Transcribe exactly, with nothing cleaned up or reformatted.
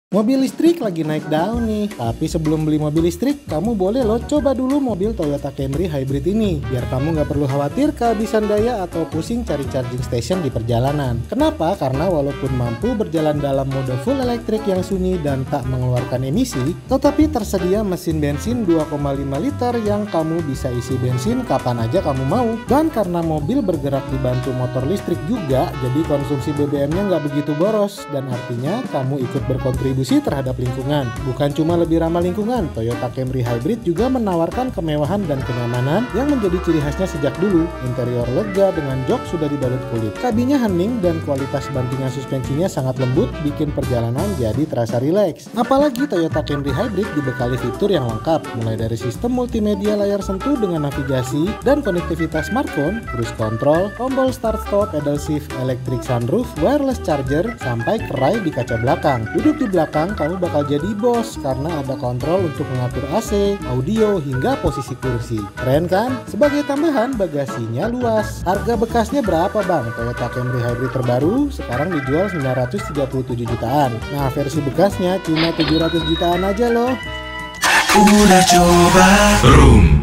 Mobil listrik lagi naik daun nih, tapi sebelum beli mobil listrik, kamu boleh loh coba dulu mobil Toyota Camry Hybrid ini, biar kamu nggak perlu khawatir kehabisan daya atau pusing cari charging station di perjalanan. Kenapa? Karena walaupun mampu berjalan dalam mode full elektrik yang sunyi dan tak mengeluarkan emisi, tetapi tersedia mesin bensin dua koma lima liter yang kamu bisa isi bensin kapan aja kamu mau. Dan karena mobil bergerak dibantu motor listrik juga, jadi konsumsi B B M-nya nggak begitu boros, dan artinya kamu ikut berkontribusi terhadap lingkungan. Bukan cuma lebih ramah lingkungan, Toyota Camry Hybrid juga menawarkan kemewahan dan kenyamanan yang menjadi ciri khasnya sejak dulu. Interior lega dengan jok sudah dibalut kulit. Kabinnya hening dan kualitas bantingan suspensinya sangat lembut, bikin perjalanan jadi terasa rileks. Apalagi Toyota Camry Hybrid dibekali fitur yang lengkap, mulai dari sistem multimedia layar sentuh dengan navigasi dan konektivitas smartphone, cruise control, tombol start stop, pedal shift, electric sunroof, wireless charger, sampai kerai di kaca belakang. Duduk di belakang kamu bakal jadi bos karena ada kontrol untuk mengatur A C, audio, hingga posisi kursi. Keren kan? Sebagai tambahan, bagasinya luas. Harga bekasnya berapa bang? Toyota Camry Hybrid terbaru sekarang dijual sembilan ratus tiga puluh tujuh jutaan. Nah, versi bekasnya cuma tujuh ratus jutaan aja loh. Udah coba Room